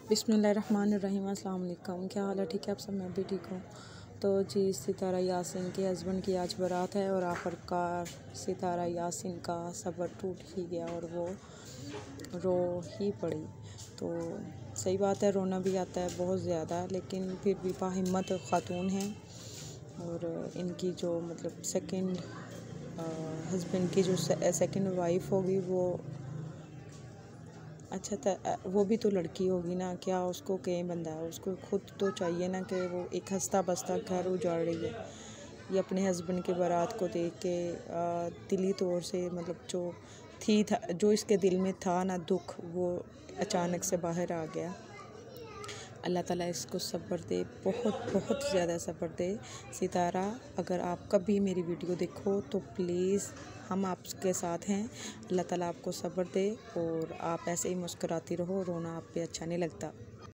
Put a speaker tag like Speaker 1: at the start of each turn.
Speaker 1: बिस्मिल्लाहिर्रहमानिर्रहीम। अस्सलाम वालेकुम। क्या हाल है? ठीक है आप सब? मैं भी ठीक हूँ। तो जी, सितारा यासीन के हस्बैंड की आज बारात है और आखिरकार सितारा यासीन का सब्र टूट ही गया और वो रो ही पड़ी। तो सही बात है, रोना भी आता है बहुत ज़्यादा, लेकिन फिर भी बाहिम्मत खातून हैं और इनकी जो मतलब सेकंड हस्बैंड की जो सेकंड वाइफ होगी वो अच्छा था। वो भी तो लड़की होगी ना, क्या उसको कहीं बंदा है, उसको खुद तो चाहिए ना कि वो एक हंसता बसता घर उजाड़ रही है। ये अपने हस्बैंड के बारात को देख के दिली तौर से मतलब जो इसके दिल में था ना दुख, वो अचानक से बाहर आ गया। अल्लाह ताला इसको सब्र दे, बहुत बहुत ज़्यादा सब्र दे। सितारा, अगर आप कभी मेरी वीडियो देखो तो प्लीज़, हम आपके साथ हैं। अल्लाह ताला आपको सब्र दे और आप ऐसे ही मुस्कुराती रहो, रोना आप पे अच्छा नहीं लगता।